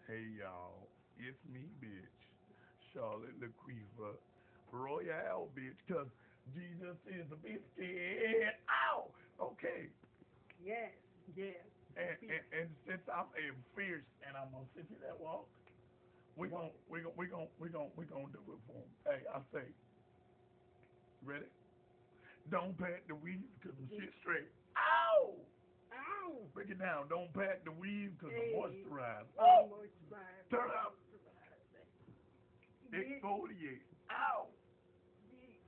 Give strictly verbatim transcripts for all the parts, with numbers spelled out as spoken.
Hey y'all, it's me, bitch. Charlotte LaQuiva Royale, bitch, cause Jesus is a biscuit. Ow! Okay. Yes, yes. And, Fierce. and, and since I'm a fierce and I'm gonna sit you that walk, we gon' we gon' we gon' we gon' we gon' do it for him. Hey, I say, ready? Don't pat the weave cause the shit straight. Ow! Ow! Break it down. Don't pat the weave cause the Hey, moisturize. Oh! almost right. Turn up. Big, Exfoliate. Ow! big.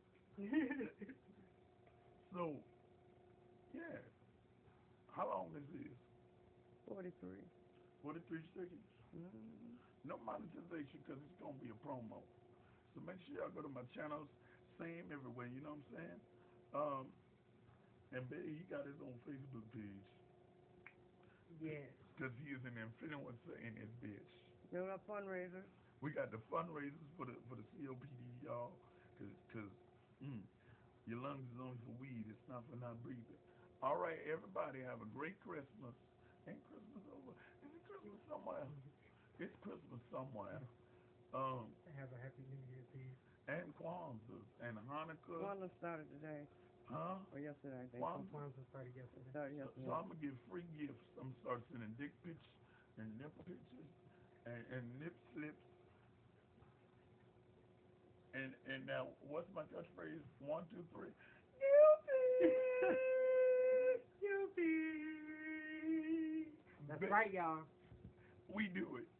So, yeah. How long is this? forty-three. forty-three seconds. Mm-hmm. No monetization because it's going to be a promo. So make sure y'all go to my channels. Same everywhere, you know what I'm saying? Um, and Betty, he got his own Facebook page Yes. because he is an influencer in his bitch. Doing a fundraiser. We got the fundraisers for the for the C O P D, y'all, because cause, mm, your lungs is only for weed. It's not for not breathing. All right, everybody, have a great Christmas. Ain't Christmas over? Is it Christmas somewhere? It's Christmas somewhere. Um, Have a happy New Year's Eve. and Kwanzaa and Hanukkah, One started today huh? or yesterday, I think. Kwanzaa. Kwanzaa started yesterday. Started So, so yesterday. I'm gonna give free gifts. I'm gonna start sending dick pics and nipple pictures and, and nip slips. And and now, what's my catchphrase? One, two, three. Guilty. That's Ba- right, y'all. We do it.